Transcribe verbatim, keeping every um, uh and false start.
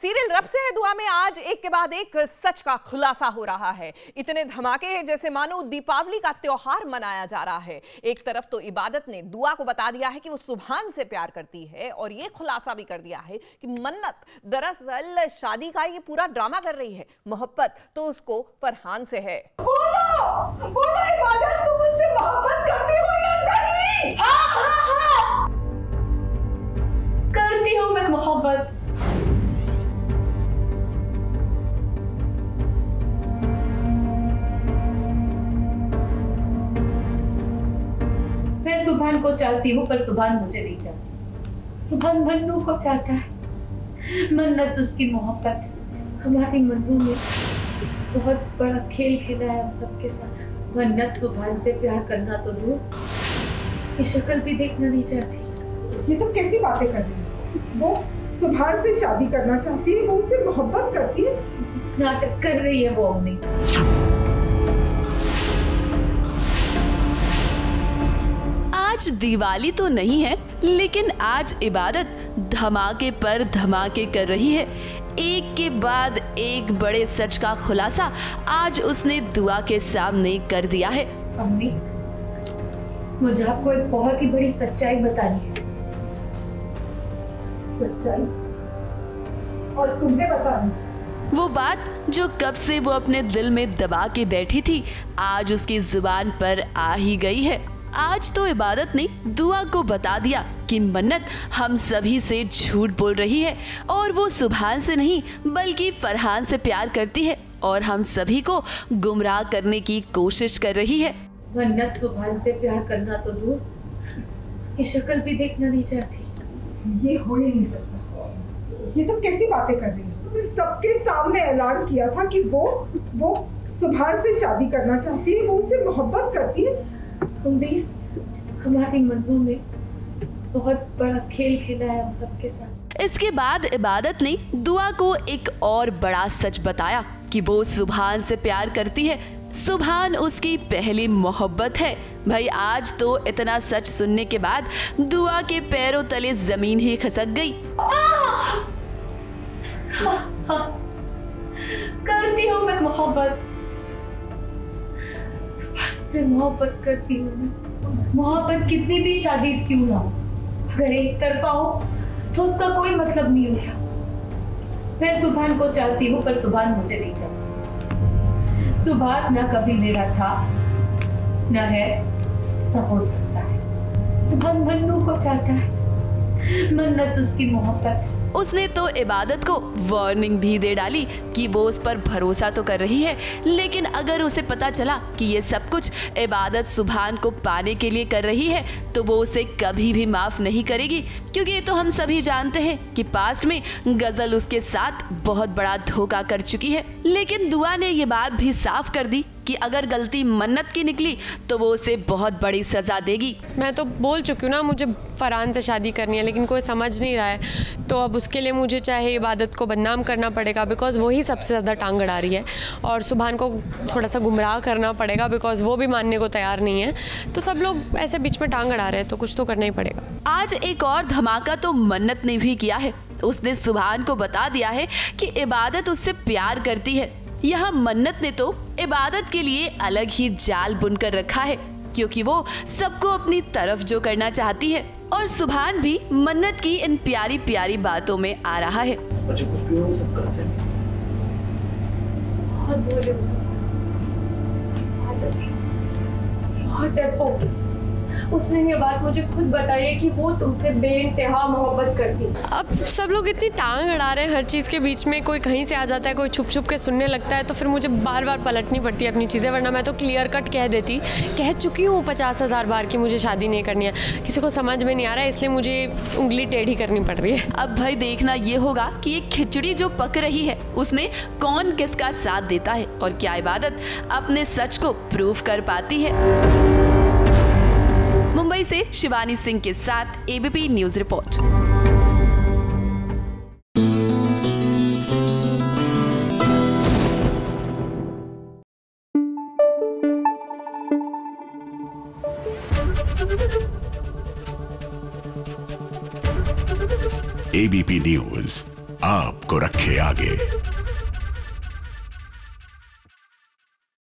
Serial रब से है दुआ में आज एक के बाद एक सच का खुलासा हो रहा है। इतने धमाके हैं जैसे मानो दीपावली का त्योहार मनाया जा रहा है। एक तरफ तो इबादत ने दुआ को बता दिया है कि वो सुभान से प्यार करती है और ये खुलासा भी कर दिया है कि मन्नत दरअसल शादी का ये पूरा ड्रामा कर रही है, मोहब्बत तो उसको फरहान से है। बोलो, बोलो इबादत, तुम मुझसे मोहब्बत करती हो या नहीं? हाँ, हाँ, हाँ। करती हूँ मैं मोहब्बत। मैं सुभान को चाहती हूँ पर सुभान मुझे नहीं चाहती। सुभान मन्नू को चाहता है, मन्नत उसकी मोहब्बत। हमारी मन्नू ने बहुत बड़ा खेल खेला है हम सबके साथ। मन्नत सुभान से प्यार करना तो दूर, उसकी शक्ल भी देखना नहीं चाहती। ये तो कैसी बातें कर रही है? वो सुभान से शादी करना चाहती है, वो उससे मोहब्बत करती है। नाटक कर रही है वो अम्मी। आज दिवाली तो नहीं है, लेकिन आज इबादत धमाके पर धमाके कर रही है। एक के बाद एक बड़े सच का खुलासा आज उसने दुआ के सामने कर दिया है। अम्मी, मुझे आपको एक बहुत ही बड़ी सच्चाई बतानी है। सच्चाई? और तुमने बतानी? वो बात जो कब से वो अपने दिल में दबा के बैठी थी, आज उसकी जुबान पर आ ही गई है। आज तो इबादत ने दुआ को बता दिया कि मन्नत हम सभी से झूठ बोल रही है और वो सुभान से नहीं बल्कि फरहान से प्यार करती है और हम सभी को गुमराह करने की कोशिश कर रही है। मन्नत सुभान से प्यार करना तो दूर, उसकी शक्ल भी देखना नहीं चाहती। ये हो ही नहीं सकता। ये तो कैसी बातें कर रही है? तुमने सबके सामने ऐलान किया था कि वो वो सुभान से शादी करना चाहती है, वो उससे मोहब्बत करती है। अम्मी, हमारी मन्नू ने बहुत बड़ा खेल खेला है हम सबके साथ। इसके बाद इबादत ने दुआ को एक और बड़ा सच बताया कि वो सुभान से प्यार करती है, सुभान उसकी पहली मोहब्बत है। भाई आज तो इतना सच सुनने के बाद दुआ के पैरों तले जमीन ही खसक गई। हाँ, हाँ, करती हूँ मैं मोहब्बत। सुभान से मोहब्बत करती हूँ मैं। मोहब्बत कितनी भी शादी क्यों ना हो, अगर एक तरफा हो तो उसका कोई मतलब नहीं होता। मैं सुभान को चाहती हूँ पर सुभान मुझे नहीं चाहती। सुभान ना कभी मेरा था, न है, न हो सकता है। सुभान मन्नू को चाहता है, मन्नत उसकी मोहब्बत। उसने तो इबादत को वार्निंग भी दे डाली कि वो उस पर भरोसा तो कर रही है, लेकिन अगर उसे पता चला कि ये सब कुछ इबादत सुभान को पाने के लिए कर रही है तो वो उसे कभी भी माफ नहीं करेगी, क्योंकि ये तो हम सभी जानते हैं कि पास्ट में गजल उसके साथ बहुत बड़ा धोखा कर चुकी है। लेकिन दुआ ने ये बात भी साफ कर दी कि अगर गलती मन्नत की निकली तो वो उसे बहुत बड़ी सजा देगी। मैं तो बोल चुकी हूँ ना, मुझे फरहान से शादी करनी है, लेकिन कोई समझ नहीं रहा है, तो अब उसके लिए मुझे चाहे इबादत को बदनाम करना पड़ेगा बिकॉज वही सबसे ज़्यादा टांग अड़ा रही है, और सुभान को थोड़ा सा गुमराह करना पड़ेगा बिकॉज वो भी मानने को तैयार नहीं है। तो सब लोग ऐसे बीच में टांग अड़ा रहे हैं, तो कुछ तो करना ही पड़ेगा। आज एक और धमाका तो मन्नत ने भी किया है। उसने सुभान को बता दिया है कि इबादत उससे प्यार करती है। यहाँ मन्नत ने तो इबादत के लिए अलग ही जाल बुनकर रखा है, क्योंकि वो सबको अपनी तरफ जो करना चाहती है, और सुभान भी मन्नत की इन प्यारी प्यारी बातों में आ रहा है। कुछ भी हो सब करते हैं। बहुत बोले बहुत डरपोक। उसने ये बात मुझे खुद बताई है कि वो तुमसे बेइंतहा मोहब्बत करती है। अब सब लोग इतनी टांग अड़ा रहे हैं हर चीज़ के बीच में, कोई कहीं से आ जाता है, कोई छुप छुप के सुनने लगता है, तो फिर मुझे बार बार पलटनी पड़ती है अपनी चीज़ें, वरना मैं तो क्लियर कट कह देती, कह चुकी हूँ पचास हज़ार बार कि मुझे शादी नहीं करनी है। किसी को समझ में नहीं आ रहा है, इसलिए मुझे उंगली टेढ़ी करनी पड़ रही है। अब भाई देखना ये होगा कि ये खिचड़ी जो पक रही है उसमें कौन किसका साथ देता है और क्या इबादत अपने सच को प्रूफ कर पाती है। मुंबई से शिवानी सिंह के साथ ABP news report. ABP news आपको रखे आगे।